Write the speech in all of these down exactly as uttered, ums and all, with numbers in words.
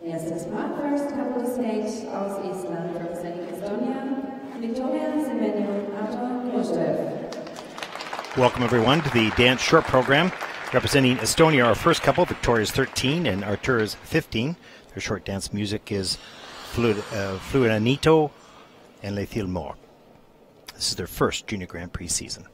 Erstes Mal first couple to stage aus Estland representing Estonia, Viktoria, SEMENJUK, Artur, GRUZDEV. Welcome everyone to the dance short program representing Estonia. Our first couple, Victoria is thirteen and Artur is fifteen. Their short dance music is Fluid, uh, Fluidanito and Le Filmor. This is their first Junior Grand Prix season.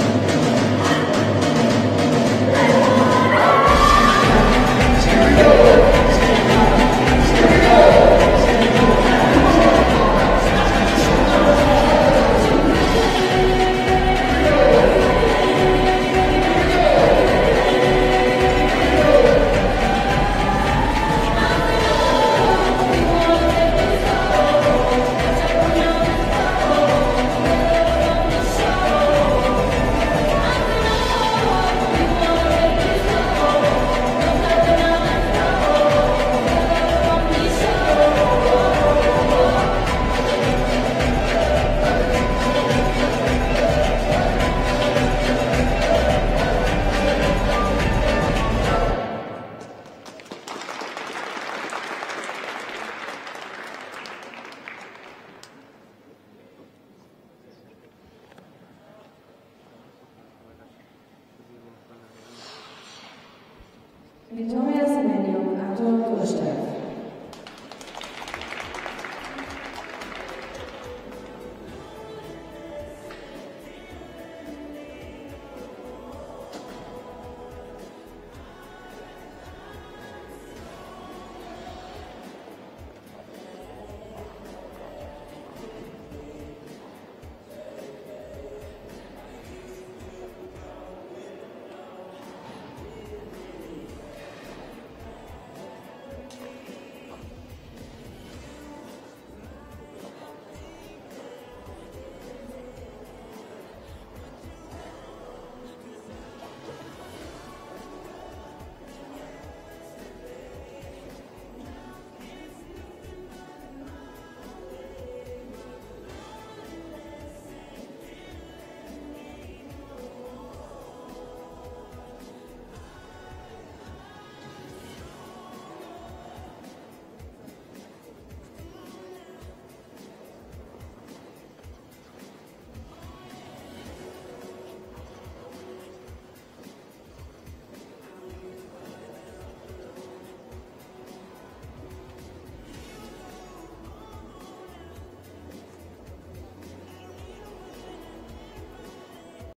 Go!